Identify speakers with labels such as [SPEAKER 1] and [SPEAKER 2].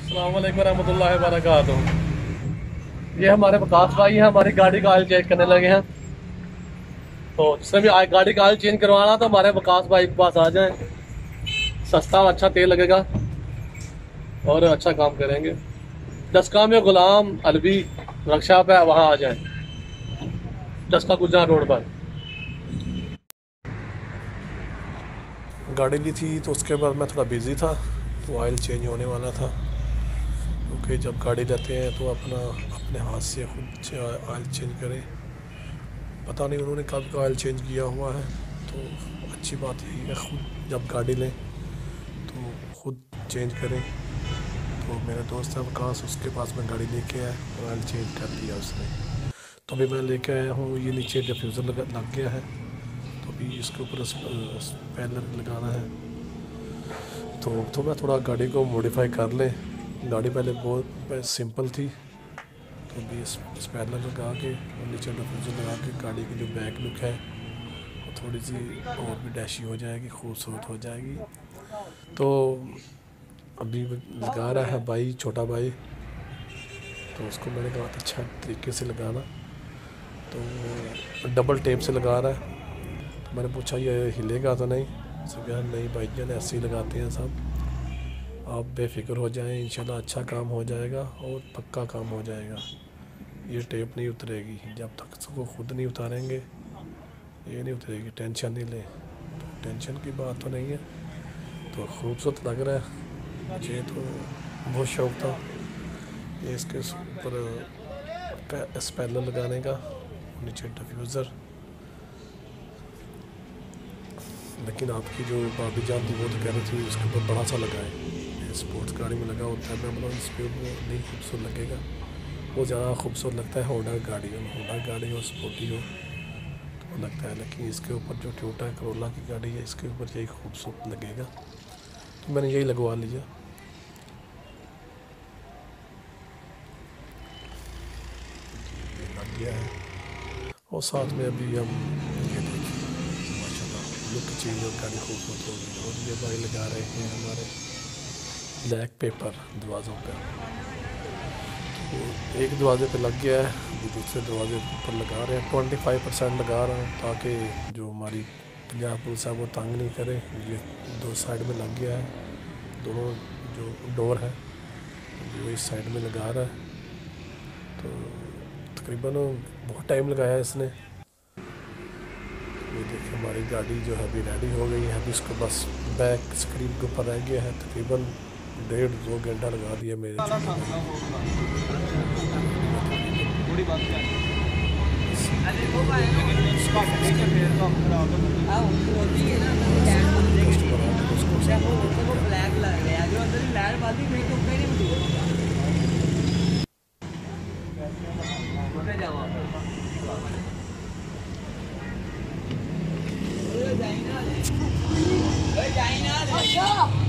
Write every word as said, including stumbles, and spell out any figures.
[SPEAKER 1] अस्सलाम वालेकुम रहमतुल्लाहि व बरकातुहू। ये हमारे विकास भाई हैं, हमारी गाड़ी का ऑयल चेंज करने लगे हैं। तो जिसने भी गाड़ी का ऑयल चेंज करवाना तो हमारे विकास भाई के पास आ जाएं। सस्ता और अच्छा तेल लगेगा और अच्छा काम करेंगे। डस्का में गुलाम अलवी वर्कशॉप है, वहाँ आ जाएं, डस्का गुजरात रोड पर। गाड़ी ली थी तो उसके बाद मैं थोड़ा बिजी था, तो ऑयल चेंज होने वाला था, क्योंकि जब गाड़ी लेते हैं तो अपना अपने हाथ से खुद ऑयल चेंज करें। पता नहीं उन्होंने कब का ऑयल चेंज किया हुआ है, तो अच्छी बात यही है खुद जब गाड़ी लें तो खुद चेंज करें। तो मेरे दोस्त है विकास, उसके पास मैं गाड़ी लेके आया, ऑयल चेंज कर दिया उसने। तो अभी मैं लेके आया हूँ, ये नीचे डिफ्यूज़र लग, लग गया है, तो अभी इसके ऊपर स्पैनर लगाना है। तो तो मैं थोड़ा गाड़ी को मॉडिफाई कर लें। गाड़ी पहले बहुत सिंपल थी, तो अभी स्पैनर लगा के और नीचे डिफ्यूज़र लगा के गाड़ी की जो बैक लुक है वो थोड़ी सी और भी डैशी हो जाएगी, खूबसूरत हो जाएगी। तो अभी लगा रहा है भाई, छोटा भाई, तो उसको मैंने कहा अच्छा तरीके से लगाना, तो डबल टेप से लगा रहा है। तो मैंने पूछा ये हिलेगा तो नहीं? सब यार नहीं भाई जान, ऐसे ही लगाते हैं सब, आप बेफिक्र हो जाएं, इंशाल्लाह अच्छा काम हो जाएगा और पक्का काम हो जाएगा। ये टेप नहीं उतरेगी जब तक उसको खुद नहीं उतारेंगे, ये नहीं उतरेगी, टेंशन नहीं लें। तो टेंशन की बात तो नहीं है। तो खूबसूरत लग रहा है मुझे, तो बहुत शौक़ था ये इसके ऊपर स्पैनर लगाने का, नीचे डिफ्यूज़र। लेकिन आपकी जो भाभी जान थी वो तो कह रही थी उसके ऊपर बड़ा सा लगाए, स्पोर्ट्स गाड़ी में लगा होता है। मैं बोला इस पर वो नहीं खूबसूरत लगेगा, वो ज़्यादा खूबसूरत लगता है होंडा गाड़ी हो, होंडा गाड़ी हो, स्पोर्टी हो तो लगता है। लेकिन इसके ऊपर जो टोयोटा करोला की गाड़ी है, इसके ऊपर यही खूबसूरत लगेगा, तो मैंने यही लगवा लिया। लग गया है और साथ में अभी हम ये देखिए माशाल्लाह लुक चेंज और गाड़ी खूबसूरत हो गई। और ये भाई लगा रहे हैं हमारे ब्लैक पेपर दरवाज़ों पर, तो एक दरवाजे पे लग गया है, अभी दूसरे दरवाजे पर लगा रहे हैं। ट्वेंटी फाइव परसेंट लगा रहा हूँ ताकि जो हमारी पंजाब पुलिस है वो तंग नहीं करे। ये दो साइड में लग गया है, दोनों जो डोर है जो इस साइड में लगा रहा है। तो तकरीबन बहुत टाइम लगाया इसने। ये देखिए हमारी गाड़ी जो है अभी रेडी हो गई है। अभी इसको बस बैक स्क्रीन के ऊपर रह गया है, तकरीबन डेढ़ दो घंटा लगा दिया मेरे।
[SPEAKER 2] China.